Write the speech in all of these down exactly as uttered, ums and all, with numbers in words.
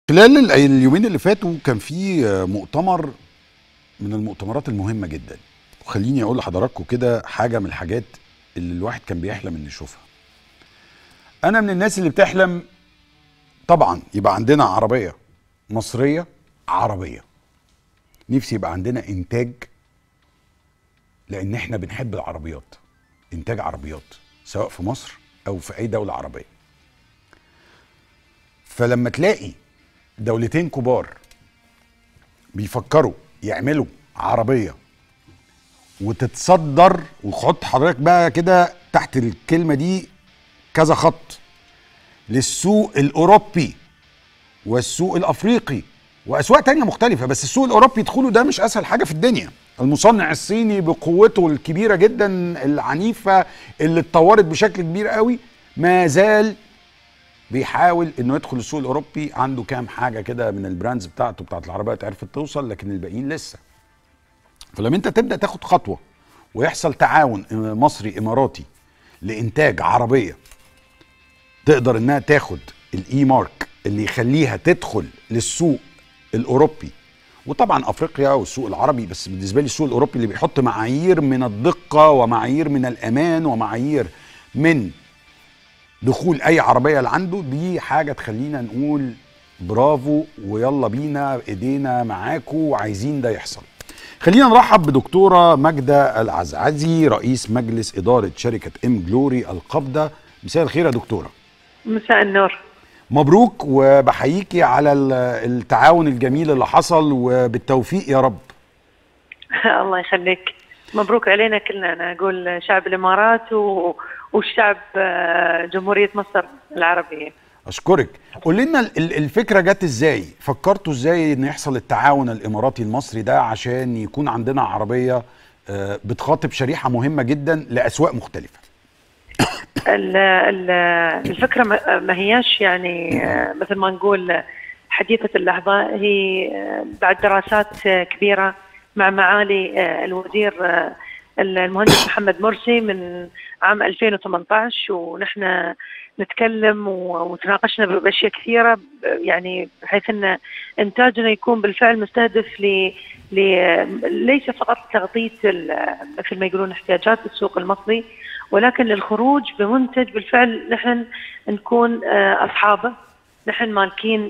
خلال ال- اليومين اللي فاتوا كان في مؤتمر من المؤتمرات المهمة جدا. وخليني اقول لحضراتكم كده حاجة من الحاجات اللي الواحد كان بيحلم انه يشوفها. انا من الناس اللي بتحلم طبعا يبقى عندنا عربية مصرية عربية. نفسي يبقى عندنا انتاج، لان احنا بنحب العربيات. انتاج عربيات سواء في مصر او في اي دولة عربية. فلما تلاقي دولتين كبار بيفكروا يعملوا عربية وتتصدر، وخط حضرتك بقى كده تحت الكلمة دي كذا خط، للسوق الأوروبي والسوق الأفريقي وأسواق تانية مختلفة. بس السوق الأوروبي يدخلوا ده مش أسهل حاجة في الدنيا. المصنع الصيني بقوته الكبيرة جدا العنيفة اللي اتطورت بشكل كبير قوي ما زال بيحاول انه يدخل السوق الاوروبي. عنده كام حاجه كده من البراندز بتاعته بتاعت العربيات عرفت توصل، لكن الباقيين لسه. فلما انت تبدا تاخد خطوه ويحصل تعاون مصري اماراتي لانتاج عربيه تقدر انها تاخد الاي مارك اللي يخليها تدخل للسوق الاوروبي وطبعا افريقيا والسوق العربي، بس بالنسبه لي السوق الاوروبي اللي بيحط معايير من الدقه ومعايير من الامان ومعايير من دخول اي عربيه اللي عنده، دي حاجه تخلينا نقول برافو ويلا بينا ايدينا معاكم وعايزين ده يحصل. خلينا نرحب بدكتوره ماجده العزعزي رئيس مجلس اداره شركه ام جلوري القابضه. مساء الخير يا دكتوره. مساء النور. مبروك وبحييكي على التعاون الجميل اللي حصل وبالتوفيق يا رب. الله يخليك، مبروك علينا كلنا. انا اقول شعب الامارات و... والشعب جمهوريه مصر العربيه. اشكرك. قول لنا الفكره جت ازاي؟ فكرتوا ازاي ان يحصل التعاون الاماراتي المصري ده عشان يكون عندنا عربيه بتخاطب شريحه مهمه جدا لاسواق مختلفه؟ الفكره ما هياش يعني مثل ما نقول حديثه اللحظه، هي بعد دراسات كبيره مع معالي الوزير المهندس محمد مرسي من عام ألفين وثمانية عشر، ونحن نتكلم وتناقشنا باشياء كثيره، يعني بحيث ان انتاجنا يكون بالفعل مستهدف ل ليس فقط تغطيه مثل ما يقولون احتياجات السوق المصري، ولكن للخروج بمنتج بالفعل نحن نكون اصحابه، نحن مالكين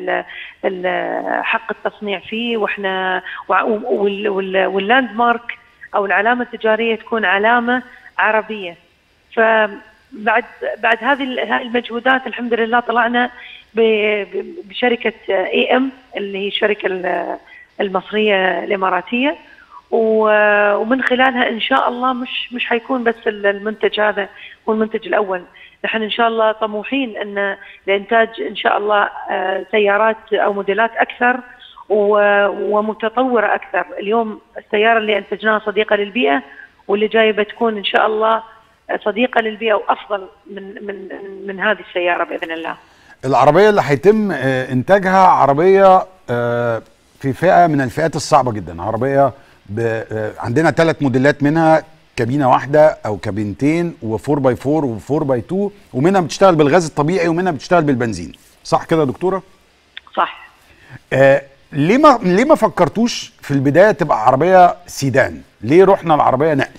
حق التصنيع فيه، واحنا واللاند مارك او العلامه التجاريه تكون علامه عربيه. فبعد بعد هذه هذه المجهودات الحمد لله طلعنا بشركه اي ام اللي هي الشركه المصريه الاماراتيه، ومن خلالها ان شاء الله مش مش حيكون بس المنتج هذا هو المنتج الاول. نحن ان شاء الله طموحين ان لانتاج ان شاء الله سيارات او موديلات اكثر ومتطوره اكثر. اليوم السياره اللي انتجناها صديقه للبيئه، واللي جايه بتكون ان شاء الله صديقه للبيئه وافضل من من من هذه السياره باذن الله. العربيه اللي هيتم انتاجها عربيه في فئه من الفئات الصعبه جدا. عربيه عندنا ثلاث موديلات، منها كابينه واحده او كابينتين وفور باي فور وفور باي تو، ومنها بتشتغل بالغاز الطبيعي ومنها بتشتغل بالبنزين. صح كده يا دكتوره؟ صح. آه ليه ما ليه ما فكرتوش في البدايه تبقى عربيه سيدان؟ ليه رحنا العربيه نقل؟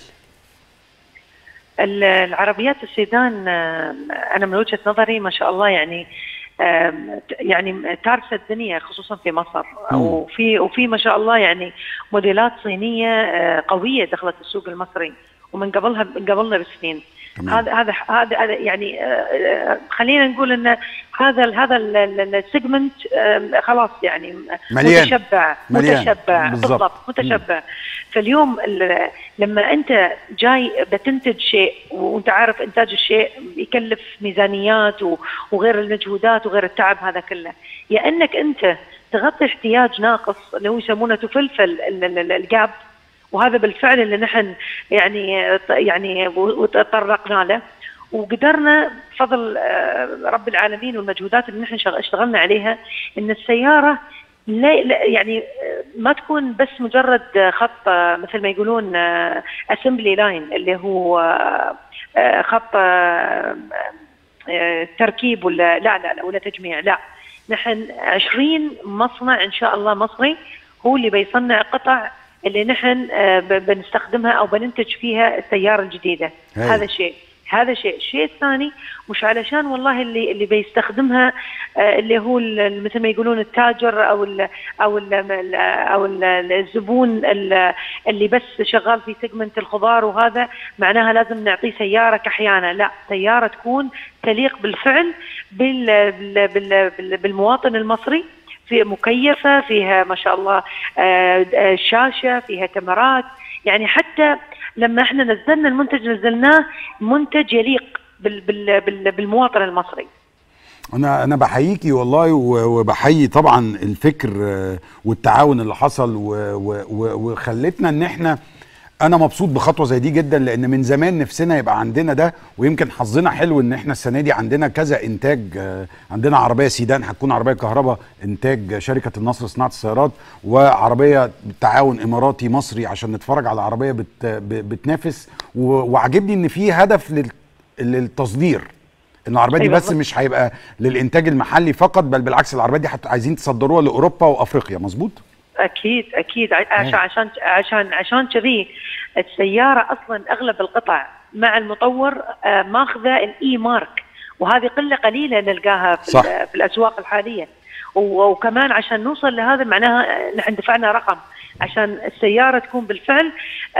العربيات السيدان انا من وجهه نظري ما شاء الله يعني يعني تارسه الدنيا خصوصا في مصر، وفي وفي ما شاء الله يعني موديلات صينيه قويه دخلت السوق المصري ومن قبلها من قبلنا بسنين. هذا هذا هذا يعني خلينا نقول ان هذا هذا السيجمنت خلاص يعني مليان. متشبع مليان. متشبع بالضبط متشبع. فاليوم لما انت جاي بتنتج شيء وانت عارف انتاج الشيء يكلف ميزانيات وغير المجهودات وغير التعب هذا كله، يا انك انت تغطي احتياج ناقص اللي هو يسمونه تفلفل الجاب، وهذا بالفعل اللي نحن يعني يعني تطرقنا له وقدرنا بفضل رب العالمين والمجهودات اللي نحن اشتغلنا عليها ان السياره لا يعني ما تكون بس مجرد خط مثل ما يقولون اسمبلي لاين اللي هو خط تركيب ولا لا لا لا ولا تجميع، لا نحن عشرين مصنع ان شاء الله مصري هو اللي بيصنع قطع اللي نحن بنستخدمها او بننتج فيها السياره الجديده. هي. هذا شيء هذا شيء الشيء الثاني مش علشان والله اللي اللي بيستخدمها اللي هو مثل ما يقولون التاجر او ال او ال او ال الزبون اللي بس شغال في سيجمنت الخضار، وهذا معناها لازم نعطيه سياره كحيانه. لا، سياره تكون تليق بالفعل بالمواطن المصري، في مكيفه، فيها ما شاء الله شاشه، فيها كاميرات. يعني حتى لما احنا نزلنا المنتج نزلناه منتج يليق بال بال بال بالمواطن المصري. انا انا بحييكي والله، وبحيي طبعا الفكر والتعاون اللي حصل وخلتنا ان احنا، انا مبسوط بخطوه زي دي جدا، لان من زمان نفسنا يبقى عندنا ده، ويمكن حظنا حلو ان احنا السنه دي عندنا كذا انتاج. عندنا عربيه سيدان هتكون عربيه كهرباء انتاج شركه النصر صناعه السيارات، وعربيه بالتعاون اماراتي مصري عشان نتفرج على عربيه بت بتنافس. وعجبني ان في هدف للتصدير، ان العربيه دي بس مش هيبقى للانتاج المحلي فقط، بل بالعكس العربيه دي عايزين تصدروها لاوروبا وافريقيا. مظبوط؟ اكيد اكيد. عشان عشان عشان عشان كذي السياره اصلا اغلب القطع مع المطور ماخذه الاي مارك، وهذه قله قليله نلقاها في, في الاسواق الحاليه. وكمان عشان نوصل لهذا معناها نحن دفعنا رقم عشان السياره تكون بالفعل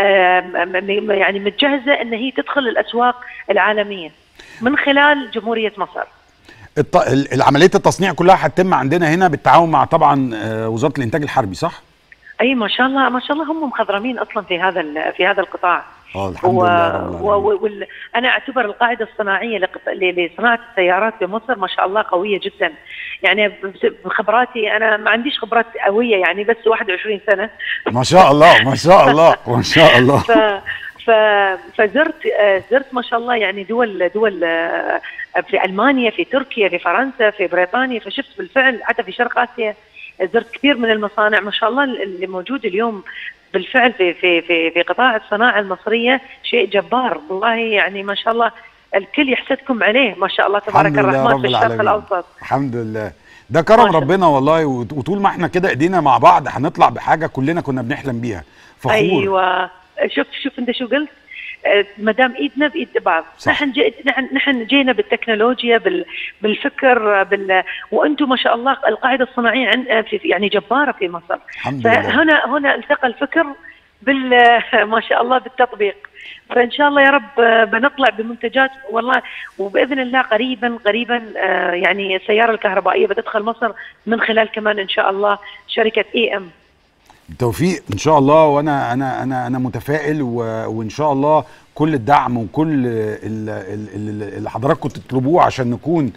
يعني متجهزه ان هي تدخل الاسواق العالميه من خلال جمهوريه مصر. العمليه التصنيع كلها هتتم عندنا هنا بالتعاون مع طبعا وزاره الانتاج الحربي، صح؟ اي ما شاء الله ما شاء الله، هم مخضرمين اصلا في هذا في هذا القطاع. اه الحمد و... لله. و... و... انا اعتبر القاعده الصناعيه لقط... لصناعه السيارات في مصر ما شاء الله قويه جدا. يعني بخبراتي انا ما عنديش خبرات قويه يعني، بس واحد وعشرين سنه. ما شاء الله ما شاء الله ما شاء الله. ف... ف... فزرت زرت ما شاء الله يعني دول دول في المانيا، في تركيا، في فرنسا، في بريطانيا، فشفت بالفعل حتى في شرق اسيا زرت كثير من المصانع ما شاء الله اللي موجود اليوم بالفعل في في في في قطاع الصناعه المصريه شيء جبار والله. يعني ما شاء الله الكل يحسدكم عليه ما شاء الله تبارك الرحمن في الشرق الاوسط. الحمد لله، ده كرم ربنا والله. وطول ما احنا كده ايدينا مع بعض هنطلع بحاجه كلنا كنا بنحلم بيها. فخور. ايوه، شوف شوف انت شو قلت، ما دام ايدنا بايد بعض. نحن جي... نحن نحن جينا بالتكنولوجيا بال... بالفكر بال... وانتم ما شاء الله القاعده الصناعيه عن... يعني جباره في مصر. الحمد لله. فهنا هنا التقى الفكر بال ما شاء الله بالتطبيق. فان شاء الله يا رب بنطلع بمنتجات والله، وباذن الله قريبا قريبا يعني السياره الكهربائيه بتدخل مصر من خلال كمان ان شاء الله شركه اي ام. بالتوفيق ان شاء الله. وانا انا انا انا متفائل، وان شاء الله كل الدعم وكل اللي حضراتكم تطلبوه عشان نكون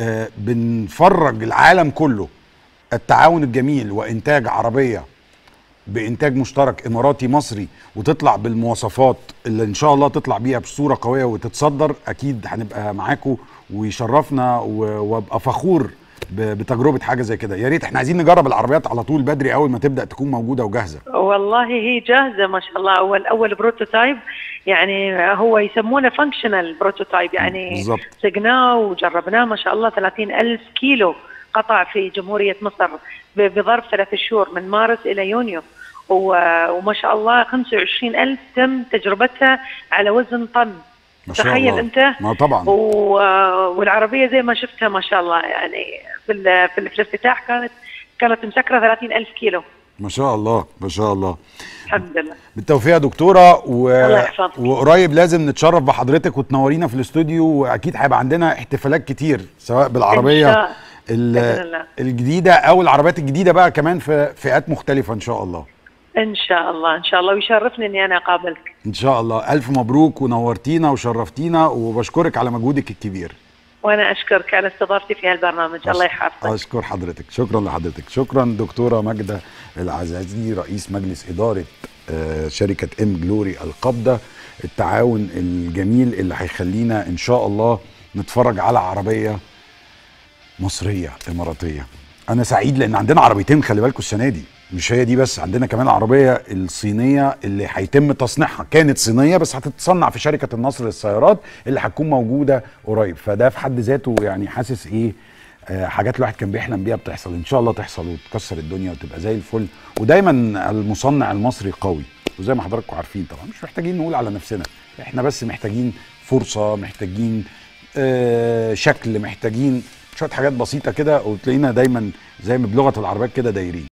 بنفرج العالم كله التعاون الجميل، وانتاج عربيه بانتاج مشترك اماراتي مصري وتطلع بالمواصفات اللي ان شاء الله تطلع بيها بصوره قويه وتتصدر. اكيد هنبقى معاكم ويشرفنا، وابقى فخور بتجربه حاجه زي كده. يا ريت احنا عايزين نجرب العربيات على طول بدري اول ما تبدا تكون موجوده وجاهزه. والله هي جاهزه ما شاء الله. اول اول بروتوتايب يعني هو يسمونه فانكشنال بروتوتايب، يعني بالزبط. سقناه وجربناه ما شاء الله ثلاثين ألف كيلو قطع في جمهوريه مصر بظرف ثلاث شهور من مارس الى يونيو، وما شاء الله خمسة وعشرين ألف تم تجربتها على وزن طن. تخيل انت. ما طبعا. والعربيه زي ما شفتها ما شاء الله يعني في في الافتتاح كانت كانت مسكره ثلاثين ألف كيلو. ما شاء الله ما شاء الله. الحمد لله. بالتوفيق يا دكتوره. و... الله يحفظك. وقريب لازم نتشرف بحضرتك وتنورينا في الاستوديو، واكيد هيبقى عندنا احتفالات كتير سواء بالعربيه الجديده او العربيات الجديده بقى كمان في فئات مختلفه ان شاء الله. ان شاء الله ان شاء الله، ويشرفني اني انا اقابلك ان شاء الله. الف مبروك ونورتينا وشرفتينا، وبشكرك على مجهودك الكبير. وانا اشكرك على استضافتي في هالبرنامج. الله يحفظك. اشكر حضرتك. شكرا لحضرتك. شكرا دكتوره ماجده العزازي رئيس مجلس اداره شركه ام جلوري القابضه. التعاون الجميل اللي هيخلينا ان شاء الله نتفرج على عربيه مصريه اماراتيه. انا سعيد لان عندنا عربيتين خلي بالكم السنه دي، مش هي دي بس، عندنا كمان العربيه الصينيه اللي هيتم تصنيعها، كانت صينيه بس هتتصنع في شركه النصر للسيارات اللي هتكون موجوده قريب. فده في حد ذاته يعني حاسس ايه آه، حاجات الواحد كان بيحلم بيها بتحصل، ان شاء الله تحصل وتكسر الدنيا وتبقى زي الفل. ودايما المصنع المصري قوي، وزي ما حضراتكم عارفين طبعا مش محتاجين نقول على نفسنا، احنا بس محتاجين فرصه، محتاجين آه شكل، محتاجين شويه حاجات بسيطه كده، وتلاقينا دايما زي ما بلغه العربيات كده دايرين.